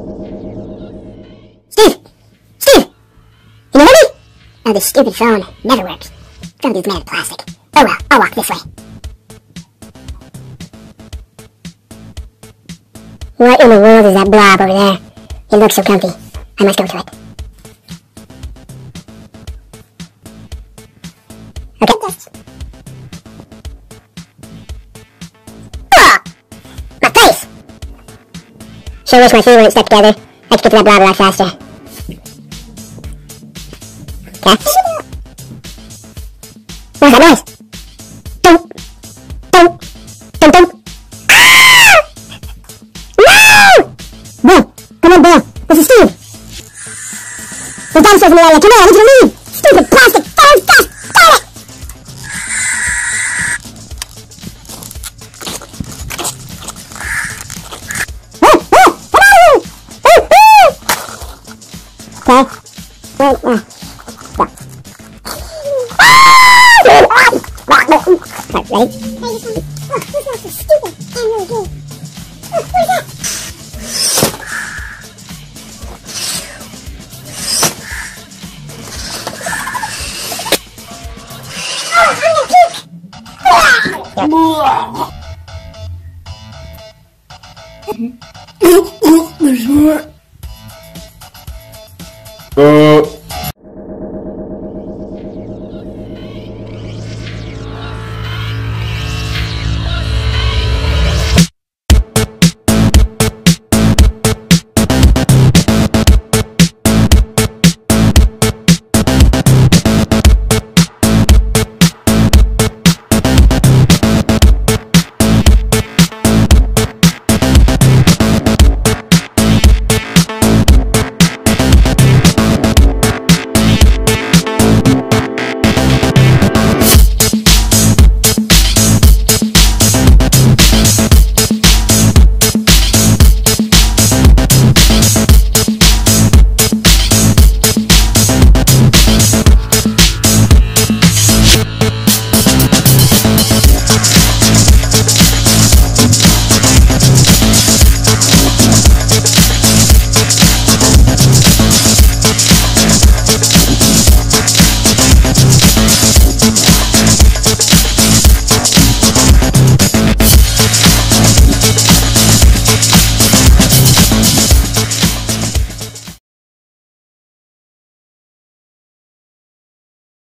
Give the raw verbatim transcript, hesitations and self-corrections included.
Steve! Steve! Can you hear me? Oh, this stupid phone never works. Phone dude's made of plastic. Oh well, I'll walk this way. What in the world is that blob over there? It looks so comfy. I must go to it. Okay. Oh! My face! Sure wish my feet weren't stuck together. I could get to that blob a lot faster. Okay. What's that noise? Dunk! Dunk! Dunk dunk! Ah! No! Bill! Come on, Bill! This is Steve! There's dinosaurs in the area! Come on, I need you to leave! Stupid plastic phone! Gosh! Darn it! Oh! Oh! Come on! Oh! Oh! Okay. Well, uh, stop. Right, ready? Hey, this one. Oh, this one's so stupid and really good. Oh, what is that? Uh...